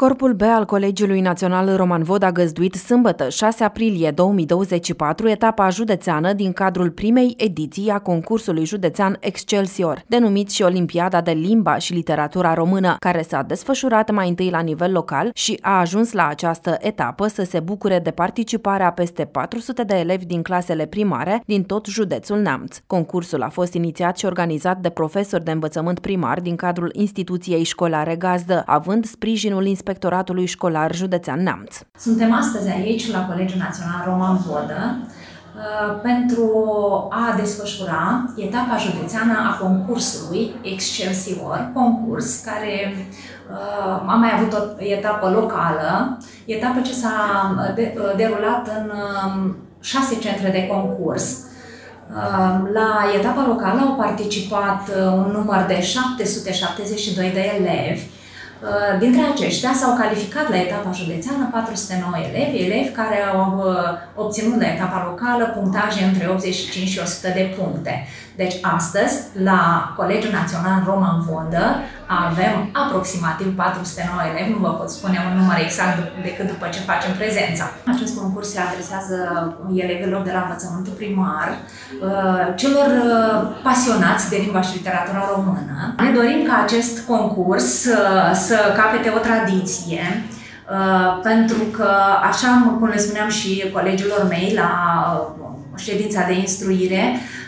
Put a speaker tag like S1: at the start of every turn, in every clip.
S1: Corpul B al Colegiului Național Roman Vod a găzduit sâmbătă, 6 aprilie 2024, etapa județeană din cadrul primei ediții a concursului județean Excelsior, denumit și Olimpiada de Limba și Literatura Română, care s-a desfășurat mai întâi la nivel local și a ajuns la această etapă să se bucure de participarea peste 400 de elevi din clasele primare din tot județul Neamț. Concursul a fost inițiat și organizat de profesori de învățământ primar din cadrul instituției școlare gazdă, având sprijinul Inspectoratului Școlar Județean Neamț.
S2: Suntem astăzi aici, la Colegiul Național Roman Vodă, pentru a desfășura etapa județeană a concursului Excelsior, concurs care a mai avut o etapă locală, etapă ce s-a derulat în 6 centre de concurs. La etapa locală au participat un număr de 772 de elevi. Dintre aceștia s-au calificat la etapa județeană 409 elevi care au obținut la etapa locală punctaje între 85 și 100 de puncte. Deci astăzi, la Colegiul Național Roman Vodă, avem aproximativ 409 elevi, nu vă pot spune un număr exact decât după ce facem prezența. Acest concurs se adresează elevilor de la învățământul primar, celor pasionați de limba și literatura română. Ne dorim ca acest concurs să capete o tradiție, pentru că, așa cum le spuneam și colegilor mei la ședința de instruire,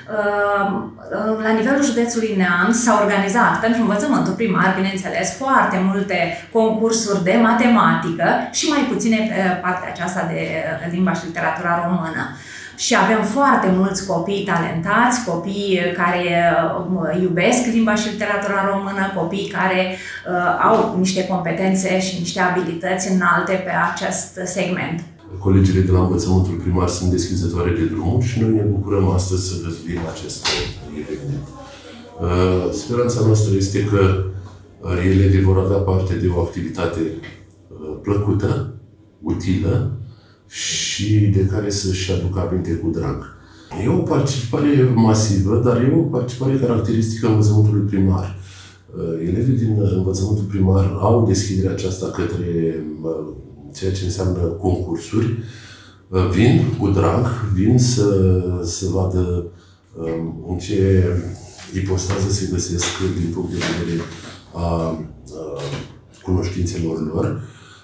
S2: la nivelul județului Neamț s-a organizat pentru învățământul primar, bineînțeles, foarte multe concursuri de matematică și mai puține pe partea aceasta de limba și literatura română. Și avem foarte mulți copii talentați, copii care iubesc limba și literatura română, copii care au niște competențe și niște abilități înalte pe acest segment.
S3: Colegiile de la învățământul primar sunt deschizătoare de drumuri și noi ne bucurăm astăzi să găzduim acest eveniment. Speranța noastră este că elevii vor avea parte de o activitate plăcută, utilă și de care să-și aducă aminte cu drag. E o participare masivă, dar e o participare caracteristică învățământului primar. Elevii din învățământul primar au deschiderea aceasta către ceea ce înseamnă concursuri, vin cu drag, vin să vadă în ce ipostază se găsesc din punct de vedere a cunoștințelor lor.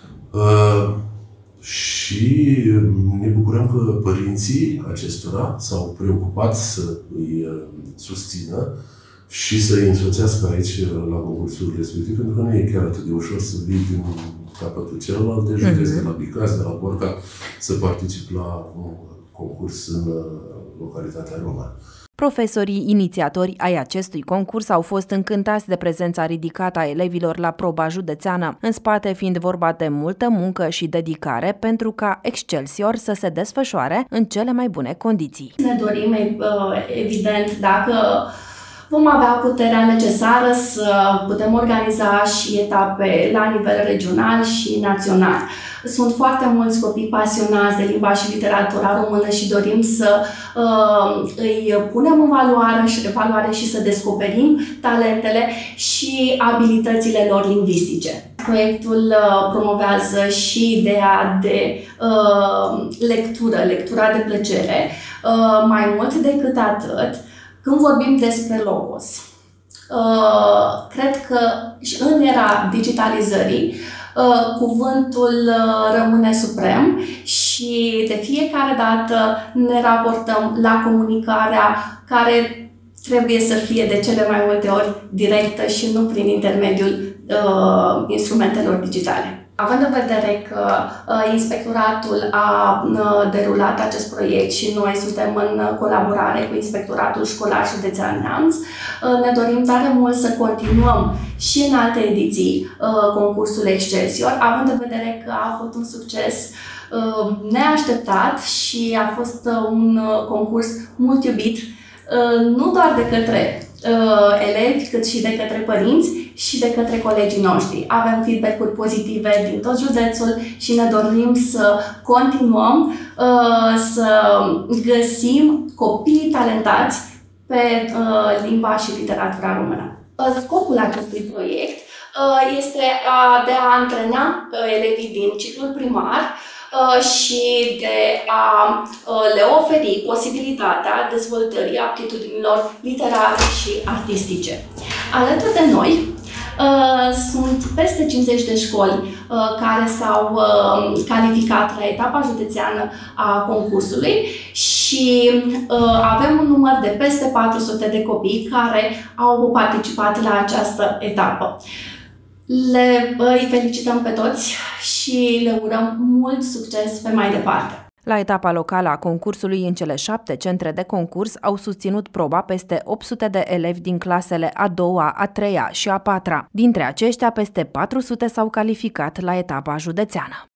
S3: Și ne bucurăm că părinții acestora s-au preocupat să îi susțină și să îi însoțească aici la concursul respectiv, pentru că nu e chiar atât de ușor să vii din capătul celălalt de județ, de la Bicaz, de la Borca, să participi la un concurs în localitatea Roman.
S1: Profesorii inițiatori ai acestui concurs au fost încântați de prezența ridicată a elevilor la proba județeană, în spate fiind vorba de multă muncă și dedicare pentru ca Excelsior să se desfășoare în cele mai bune condiții.
S4: Ne dorim, evident, dacă vom avea puterea necesară să putem organiza și etape la nivel regional și național. Sunt foarte mulți copii pasionați de limba și literatura română și dorim să îi punem în valoare și să descoperim talentele și abilitățile lor lingvistice. Proiectul promovează și ideea de lectura de plăcere. Mai mult decât atât, când vorbim despre logos, cred că în era digitalizării, cuvântul rămâne suprem și de fiecare dată ne raportăm la comunicarea care trebuie să fie de cele mai multe ori directă și nu prin intermediul instrumentelor digitale. Având în vedere că Inspectoratul a derulat acest proiect și noi suntem în colaborare cu Inspectoratul Școlar Județean Neamț, ne dorim tare mult să continuăm și în alte ediții concursul Excelsior, având în vedere că a avut un succes neașteptat și a fost un concurs mult iubit, nu doar de către elevi, cât și de către părinți și de către colegii noștri. Avem feedback-uri pozitive din tot județul și ne dorim să continuăm să găsim copii talentați pe limba și literatura română. Scopul acestui proiect este de a antrena elevii din ciclul primar și de a le oferi posibilitatea dezvoltării aptitudinilor literare și artistice. Alături de noi sunt peste 50 de școli care s-au calificat la etapa județeană a concursului și avem un număr de peste 400 de copii care au participat la această etapă. Îi felicităm pe toți și le urăm mult succes pe mai departe.
S1: La etapa locală a concursului, în cele 7 centre de concurs au susținut proba peste 800 de elevi din clasele a 2-a, a 3-a și a 4-a. Dintre aceștia, peste 400 s-au calificat la etapa județeană.